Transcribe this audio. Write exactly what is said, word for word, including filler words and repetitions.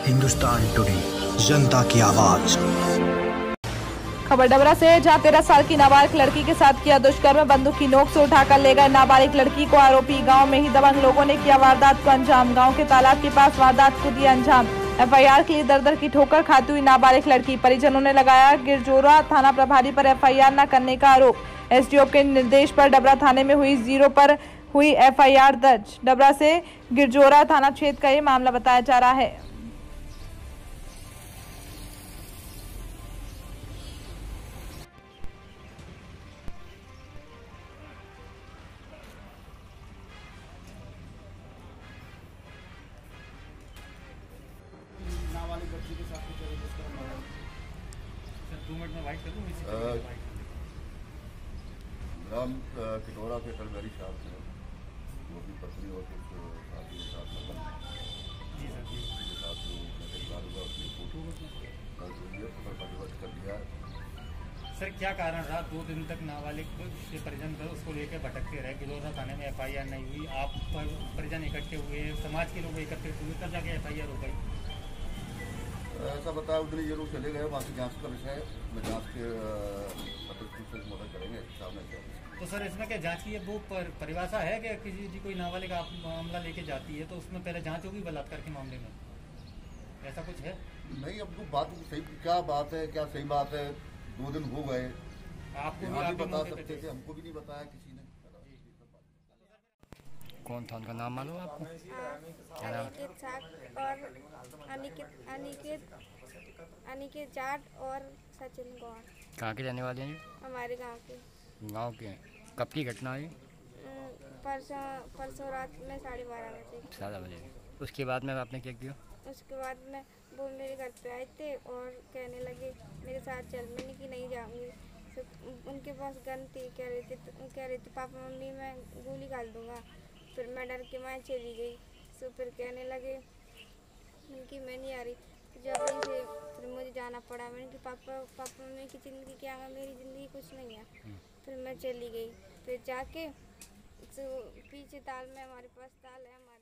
Hindustan today, जनता की आवाज। खबर डबरा से, जहां तेरह साल की नाबालिग लड़की के साथ किया दुष्कर्म, बंदूक की नोक से उठाकर ले गए नाबालिग लड़की को। आरोपी गांव में ही दबंग लोगों ने किया वारदात को अंजाम। गांव के तालाब के पास वारदात को दिया अंजाम। एफआईआर के लिए दर दर की ठोकर खाती हुई नाबालिग लड़की। परिजनों ने लगाया गिरजोरा थाना प्रभारी पर एफआईआर न करने का आरोप। एसडीओ के निर्देश पर डबरा थाने में हुई जीरो पर हुई एफआईआर दर्ज। डबरा से गिरजोरा थाना क्षेत्र का ये मामला बताया जा रहा है। नाबालिग बच्ची के साथ कुछ दुष्कर्म हुआ। सर दो मिनट में वाइट कर दूं इसी ग्राम किटोरा के कलवेरी साहब ने वो अपनी पत्नी और कुछ साथी के साथ जी सर जी के साथ जो अपनी फोटो प्रतिबद्ध कर दिया। सर क्या कारण रहा दो दिन तक नाबालिग के परिजन उसको लेकर भटकते रहे? गिलोरा थाने में एफआईआर नहीं हुई, आप पर परिजन इकट्ठे हुए, समाज के लोग एकत्रित हुए, तब जाके एफआईआर हो गई। ऐसा बताया उतनी ये लोग चले गए, वहाँ से जाँच का विषय में जाँच के मदद करेंगे सामने। तो सर इसमें क्या जांच की है वो पर, परिभाषा है कि किसी भी कोई नाबालिग आप मामला लेके जाती है तो उसमें पहले जांच होगी बलात्कार के मामले में, ऐसा कुछ है? नहीं, अब तो बात सही क्या बात है, क्या सही बात है, दो दिन हो गए, आपको भी आप बता सकते थे, हमको भी नहीं बताया किसी ने। कौन था उनका नाम मालूम आपको? क्या नाम? अनिकेत जाट और अनिकेत अनिकेत अनिकेत जाट और सचिन गौड़। कहाँ के रहने वाले हैं? हमारे गांव के। गांव के। कब की घटना हुई? परसों परसों रात में साढ़े बारह बजे। साढ़े बजे। उसके बाद में आपने क्या किया? उसके बाद में वो मेरे घर पे आए थे और कहने लगे मेरे साथ चल। मैंने कि नहीं जाऊंगी। तो उनके पास गन थी, कह रहे थे कह रहे थे पापा मम्मी मैं गोली डाल दूंगा। फिर मैं डर के मैं चली गई। तो फिर कहने लगे कि मैं नहीं आ रही। जब से फिर मुझे जाना पड़ा। मैंने कि पापा पापा मम्मी की ज़िंदगी क्या है, मेरी ज़िंदगी कुछ नहीं है। फिर मैं चली गई। फिर जाके तो पीछे ताल में हमारे पास ताल है।